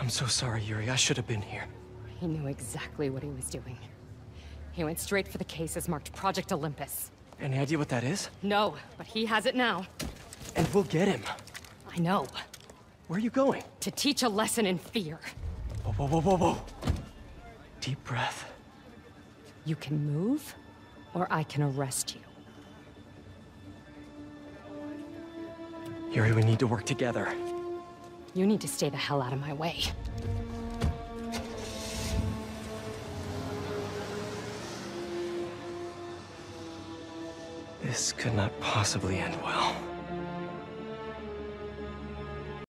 so sorry, Yuri. I should have been here. He knew exactly what he was doing. He went straight for the cases marked Project Olympus. Any idea what that is? No, but he has it now. And we'll get him. I know. Where are you going? To teach a lesson in fear. Whoa, whoa, whoa, whoa, whoa. Deep breath. You can move, or I can arrest you. Yuri, we need to work together. You need to stay the hell out of my way. This could not possibly end well.